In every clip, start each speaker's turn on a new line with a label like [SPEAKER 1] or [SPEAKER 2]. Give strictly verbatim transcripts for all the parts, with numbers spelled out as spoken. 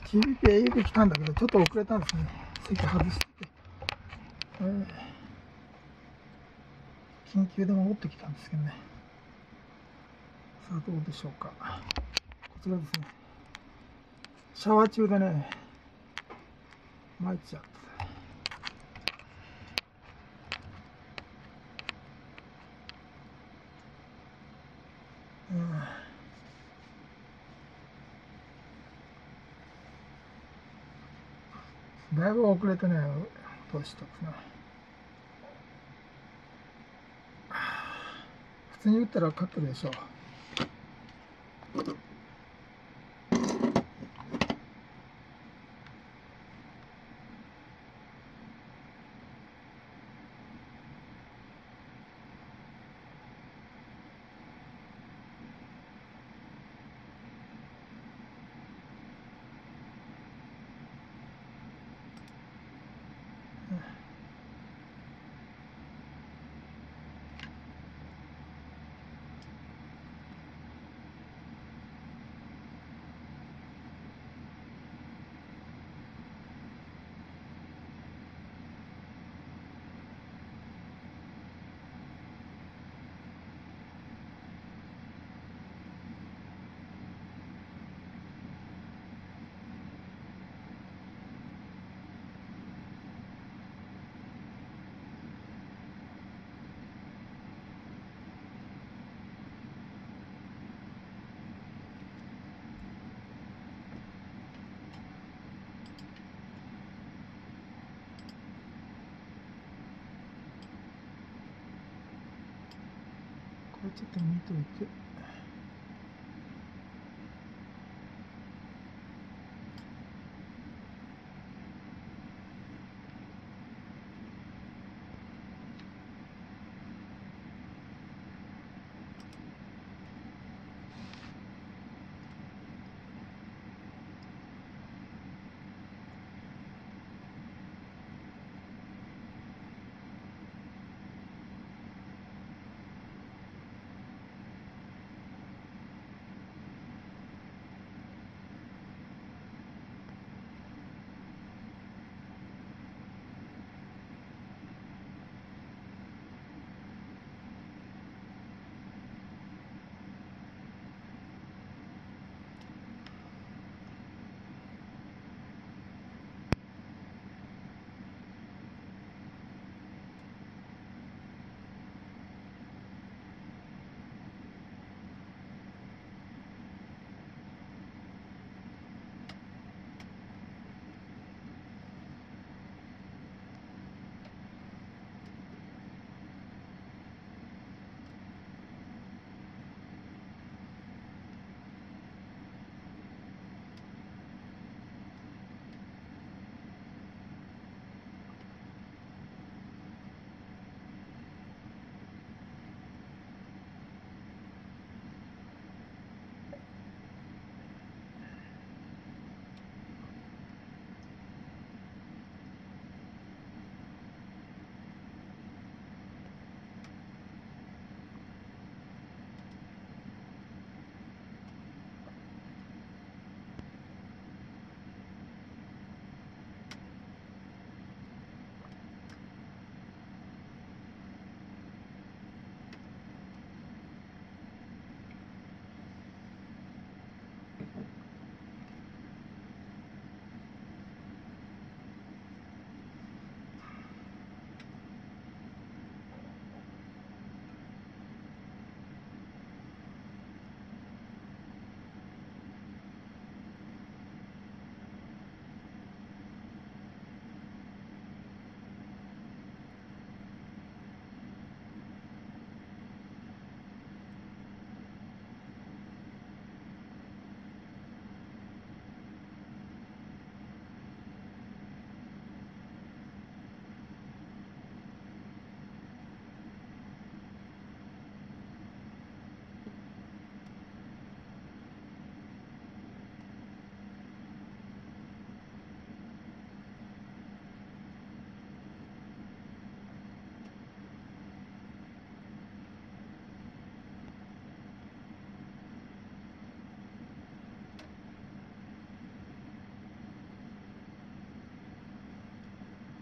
[SPEAKER 1] ジービーピー エー で来たんだけど、ちょっと遅れたんですね。席外してて。えー、緊急で戻ってきたんですけどね。さあ、どうでしょうか。こちらですね。シャワー中でね、参っちゃった。うん、だいぶ遅れてね、どうしたんですね。普通に打ったら勝ってるでしょう。これちょっと見といて。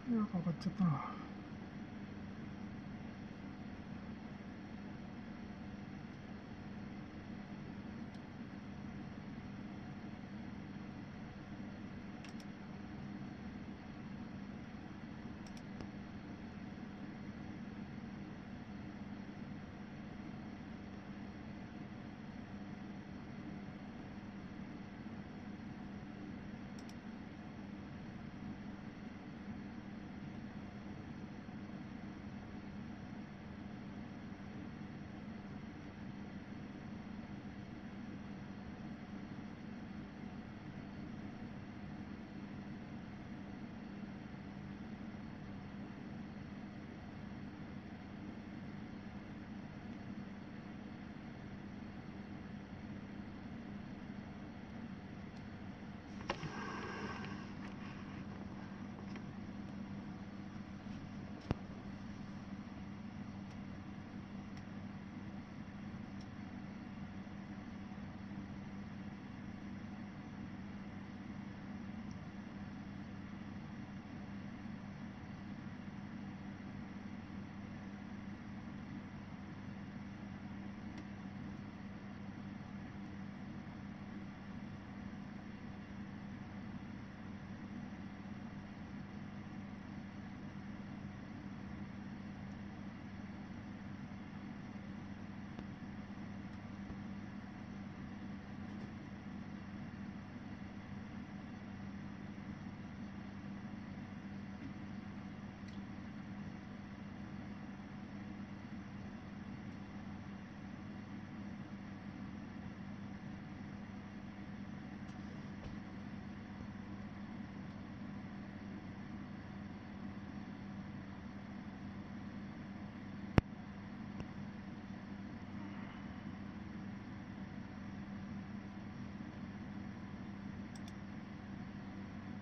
[SPEAKER 1] いや、かかっちゃったな。